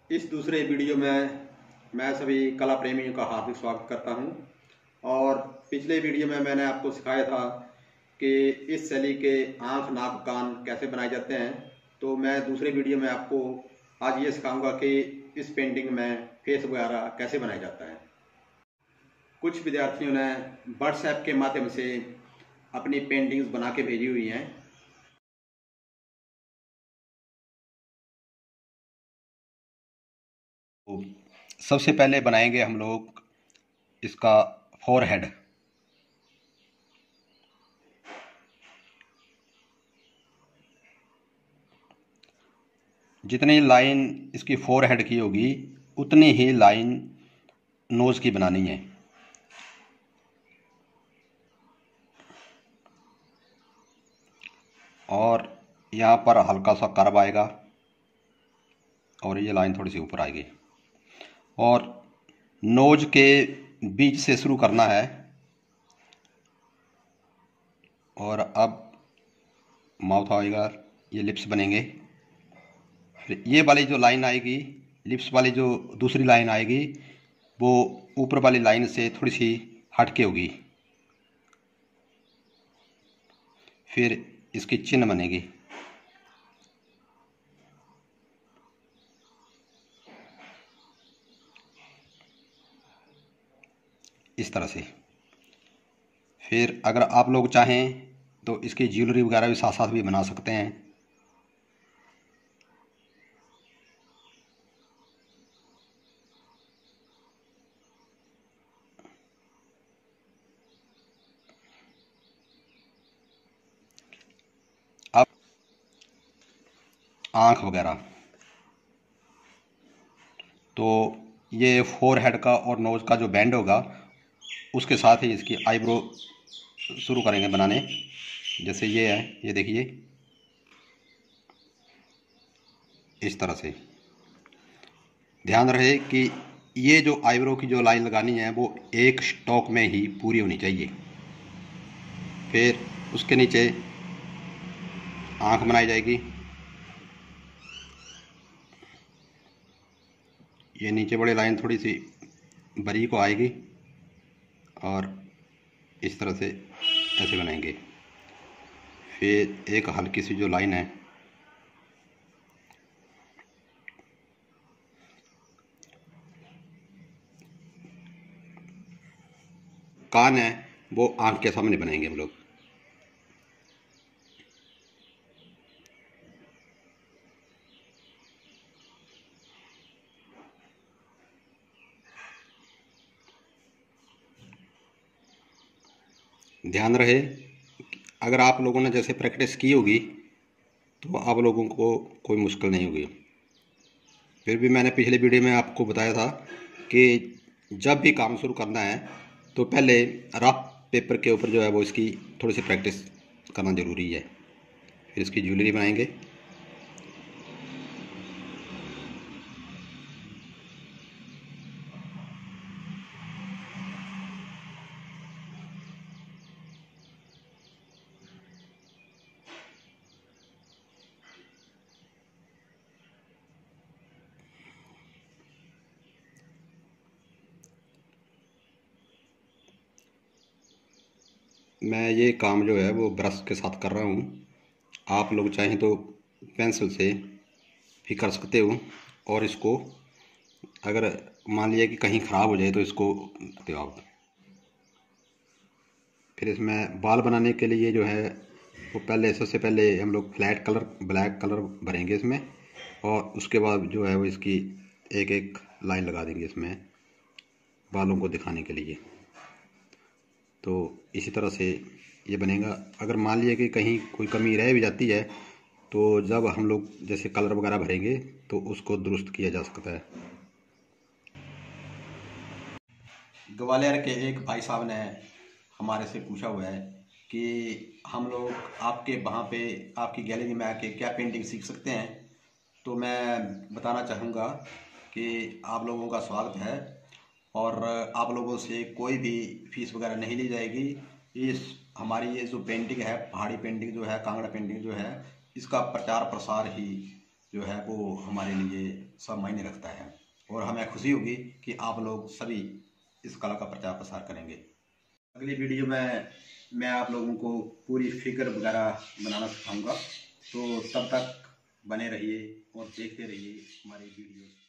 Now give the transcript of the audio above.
इस दूसरे वीडियो में मैं सभी कला प्रेमियों का हार्दिक स्वागत करता हूं। और पिछले वीडियो में मैंने आपको सिखाया था कि इस शैली के आँख, नाक, कान कैसे बनाए जाते हैं। तो मैं दूसरे वीडियो में आपको आज ये सिखाऊंगा कि इस पेंटिंग में फेस वगैरह कैसे बनाया जाता है। कुछ विद्यार्थियों ने व्हाट्सएप के माध्यम से अपनी पेंटिंग्स बना के भेजी हुई हैं। सबसे पहले बनाएंगे हम लोग इसका फोरहेड। जितनी लाइन इसकी फोरहेड की होगी उतनी ही लाइन नोज की बनानी है। और यहाँ पर हल्का सा कर्व आएगा और ये लाइन थोड़ी सी ऊपर आएगी और नोज के बीच से शुरू करना है। और अब माउथ आएगा, ये लिप्स बनेंगे। फिर ये वाली जो लाइन आएगी, लिप्स वाली जो दूसरी लाइन आएगी, वो ऊपर वाली लाइन से थोड़ी सी हटके होगी। फिर इसकी चिन्ह बनेगी। इस तरह से। फिर अगर आप लोग चाहें तो इसकी ज्वेलरी वगैरह भी साथ साथ भी बना सकते हैं। अब आँख वगैरह, तो ये फोरहेड का और नोज का जो बैंड होगा उसके साथ ही इसकी आईब्रो शुरू करेंगे बनाने। जैसे ये है, ये देखिए इस तरह से। ध्यान रहे कि ये जो आईब्रो की जो लाइन लगानी है वो एक स्ट्रोक में ही पूरी होनी चाहिए। फिर उसके नीचे आँख बनाई जाएगी। ये नीचे बड़ी लाइन थोड़ी सी बारीक को आएगी और इस तरह से ऐसे बनाएंगे। फिर एक हल्की सी जो लाइन है, कान है, वो आँख के सामने बनाएंगे हम लोग। ध्यान रहे, अगर आप लोगों ने जैसे प्रैक्टिस की होगी तो आप लोगों को कोई मुश्किल नहीं होगी। फिर भी मैंने पिछले वीडियो में आपको बताया था कि जब भी काम शुरू करना है तो पहले रफ पेपर के ऊपर जो है वो इसकी थोड़ी सी प्रैक्टिस करना ज़रूरी है। फिर इसकी ज्वेलरी बनाएंगे। मैं ये काम जो है वो ब्रश के साथ कर रहा हूँ। आप लोग चाहें तो पेंसिल से भी कर सकते हो। और इसको अगर मान लिया कि कहीं ख़राब हो जाए तो इसको करते हो आप। फिर इसमें बाल बनाने के लिए जो है वो पहले सबसे पहले हम लोग फ्लैट कलर ब्लैक कलर भरेंगे इसमें। और उसके बाद जो है वो इसकी एक एक लाइन लगा देंगे इसमें बालों को दिखाने के लिए। तो इसी तरह से ये बनेगा। अगर मान लिया कि कहीं कोई कमी रह भी जाती है तो जब हम लोग जैसे कलर वगैरह भरेंगे तो उसको दुरुस्त किया जा सकता है। ग्वालियर के एक भाई साहब ने हमारे से पूछा हुआ है कि हम लोग आपके वहाँ पे आपकी गैलरी में आके क्या पेंटिंग सीख सकते हैं। तो मैं बताना चाहूँगा कि आप लोगों का स्वागत है और आप लोगों से कोई भी फीस वगैरह नहीं ली जाएगी। इस हमारी ये जो पेंटिंग है, पहाड़ी पेंटिंग जो है, कांगड़ा पेंटिंग जो है, इसका प्रचार प्रसार ही जो है वो हमारे लिए सब मायने रखता है, और हमें खुशी होगी कि आप लोग सभी इस कला का प्रचार प्रसार करेंगे। अगली वीडियो में मैं आप लोगों को पूरी फिगर वगैरह बनाना सिखाऊंगा, तो तब तक बने रहिए और देखते रहिए हमारी वीडियो।